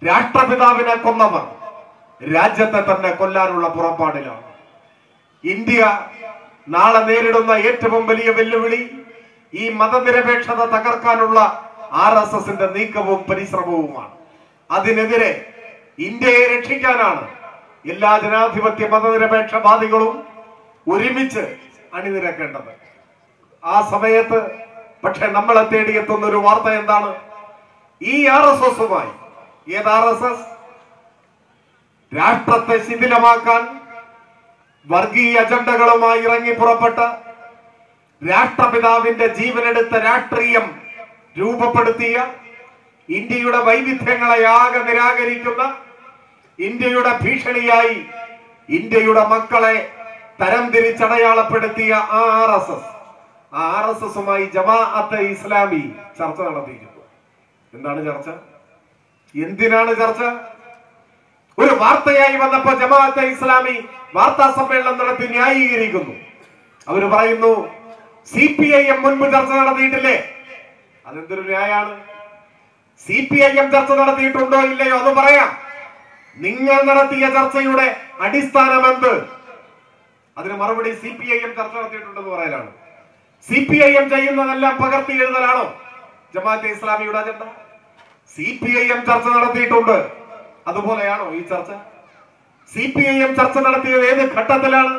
രാഷ്ട്രപിതാവിനെ കൊന്നവർ രാജ്യത്തെ തന്നെ കൊല്ലാനുള്ള പുറപ്പാടിലാണ്. ഇന്ത്യ നാളെ നേരിടുന്ന ഏറ്റവും വലിയ വെല്ലുവിളി ഈ മതനിരപേക്ഷത തകർക്കാനുള്ള RSSന്റെ നീക്കവും പരിശ്രമവുമാണ്. അതിനെതിരെ ഇന്ത്യയെ രക്ഷിക്കാനാണ് എല്ലാ ജനാധിപത്യ മതനിരപേക്ഷവാദികളും ഒരുമിച്ച് അണിനിരക്കേണ്ടത്. ആ സമയത്ത് പക്ഷെ നമ്മളെ തേടിയെത്തുന്ന ഒരു വാർത്ത എന്താണ്? ഈ RSSുമായി, ഏത് RSS? രാഷ്ട്രത്തെ ശിഥിലമാക്കാൻ വർഗീയ അജണ്ടകളുമായി ഇറങ്ങി പുറപ്പെട്ട രാഷ്ട്രപിതാവിന്റെ ജീവനെടുത്ത രാഷ്ട്രീയം രൂപപ്പെടുത്തിയ, ഇന്ത്യയുടെ വൈവിധ്യങ്ങളെ ആകെ നിരാകരിക്കുന്ന, ഇന്ത്യയുടെ ഭീഷണിയായി ഇന്ത്യയുടെ മക്കളെ തരംതിരിച്ചടയാളപ്പെടുത്തിയ ആ RSSുമായി ജമാഅത്തെ ഇസ്ലാമി ചർച്ച നടത്തിയിരുന്നു. എന്താണ് ചർച്ച? എന്തിനാണ് ചർച്ച? ഒരു വാർത്തയായി വന്നപ്പോ ജമാഅത്തെ ഇസ്ലാമി വാർത്താ സമ്മേളനം നടത്തി ന്യായീകരിക്കുന്നു. അവര് പറയുന്നു, CPIM മുൻപ് ചർച്ച നടത്തിയിട്ടില്ലേ? അതെന്തൊരു ന്യായാണ്? CPIM ചർച്ച നടത്തിയിട്ടുണ്ടോ ഇല്ലയോ അത് പറയാം. നിങ്ങൾ നടത്തിയ ചർച്ചയുടെ അടിസ്ഥാനം എന്ത്? അതിന് മറുപടി CPIM ചർച്ച നടത്തിയിട്ടുണ്ടെന്ന് പറയലാണ്. CPIM ചെയ്യുന്നതെല്ലാം പകർത്തി എഴുതലാണോ ജമാഅത്തെ ഇസ്ലാമിയുടെ അജണ്ട? CPIM ചർച്ച നടത്തിയിട്ടുണ്ട്, അതുപോലെയാണോ ഈ ചർച്ച? CPIM ചർച്ച നടത്തിയത് ഏത് ഘട്ടത്തിലാണ്?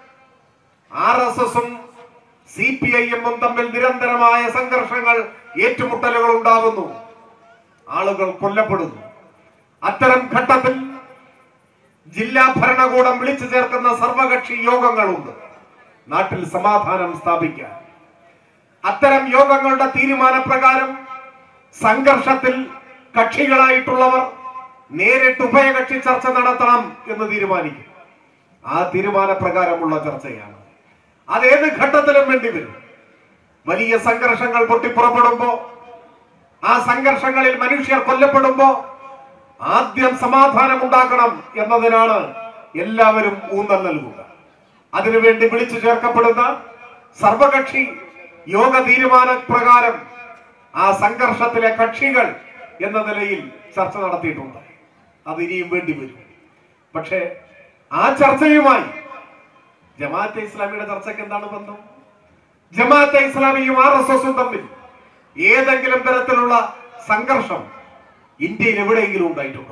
RSSും CPIM തമ്മിൽ നിരന്തരമായ സംഘർഷങ്ങൾ, ഏറ്റുമുട്ടലുകൾ ഉണ്ടാകുന്നു, ആളുകൾ കൊല്ലപ്പെടുന്നു. അത്തരം ഘട്ടത്തിൽ ജില്ലാ ഭരണകൂടം വിളിച്ചു ചേർക്കുന്ന സർവകക്ഷി യോഗങ്ങളുണ്ട് നാട്ടിൽ സമാധാനം സ്ഥാപിക്കാൻ. അത്തരം യോഗങ്ങളുടെ തീരുമാനപ്രകാരം സംഘർഷത്തിൽ കക്ഷികളായിട്ടുള്ളവർ നേരിട്ട് ഉഭയകക്ഷി ചർച്ച നടത്തണം എന്ന് തീരുമാനിക്കും. ആ തീരുമാനപ്രകാരമുള്ള ചർച്ചയാണ്. അതേത് ഘട്ടത്തിലും വേണ്ടിവരും. വലിയ സംഘർഷങ്ങൾ പൊട്ടിപ്പുറപ്പെടുമ്പോ, ആ സംഘർഷങ്ങളിൽ മനുഷ്യർ കൊല്ലപ്പെടുമ്പോ ആദ്യം സമാധാനം ഉണ്ടാക്കണം എന്നതിനാണ് എല്ലാവരും ഊന്നൽ നൽകുക. അതിനുവേണ്ടി വിളിച്ചു ചേർക്കപ്പെടുന്ന സർവകക്ഷി യോഗ തീരുമാന പ്രകാരം ആ സംഘർഷത്തിലെ കക്ഷികൾ എന്ന നിലയിൽ ചർച്ച നടത്തിയിട്ടുണ്ട്. അത് ഇനിയും വേണ്ടി വരും. പക്ഷേ ആ ചർച്ചയുമായി ജമാഅത്തെ ഇസ്ലാമിയുടെ ചർച്ചയ്ക്ക് എന്താണ് ബന്ധം? ജമാഅത്തെ ഇസ്ലാമിയും RSSും തമ്മിൽ ഏതെങ്കിലും തരത്തിലുള്ള സംഘർഷം ഇന്ത്യയിൽ എവിടെയെങ്കിലും ഉണ്ടായിട്ടുണ്ടോ?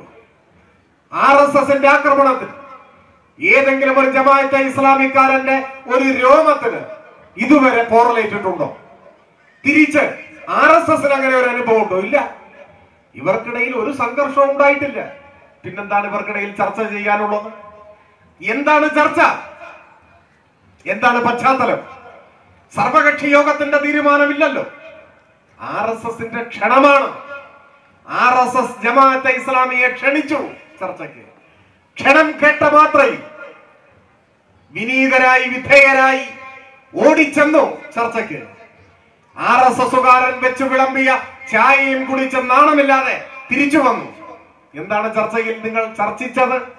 RSSന്റെ ആക്രമണത്തിൽ ഏതെങ്കിലും ഒരു ജമാഅത്തെ ഇസ്ലാമിക്കാരന്റെ ഒരു രോമത്തിന് ഇതുവരെ പോറലേറ്റിട്ടുണ്ടോ? തിരിച്ച് RSSന് അങ്ങനെ ഒരു അനുഭവം ഉണ്ടോ? ഇല്ല. ഇവർക്കിടയിൽ ഒരു സംഘർഷവും ഉണ്ടായിട്ടില്ല. പിന്നെന്താണ് ഇവർക്കിടയിൽ ചർച്ച ചെയ്യാനുള്ളത്? എന്താണ് ചർച്ച? എന്താണ് പശ്ചാത്തലം? സർവകക്ഷി യോഗത്തിന്റെ തീരുമാനമില്ലല്ലോ, RSSന്റെ ക്ഷണമാണ്. RSS ജമാഅത്തെ ഇസ്ലാമിയെ ക്ഷണിച്ചു ചർച്ചയ്ക്ക്. ക്ഷണം കേട്ട മാത്രയിൽ വിനീതരായി വിധേയരായി ഓടിച്ചെന്നു ചർച്ചയ്ക്ക്. RSSുകാരൻ വെച്ചു വിളമ്പിയ ചായയും കുടിച്ച് നാണമില്ലാതെ തിരിച്ചു വന്നു. എന്താണ് ചർച്ചയിൽ നിങ്ങൾ ചർച്ചിച്ചത്?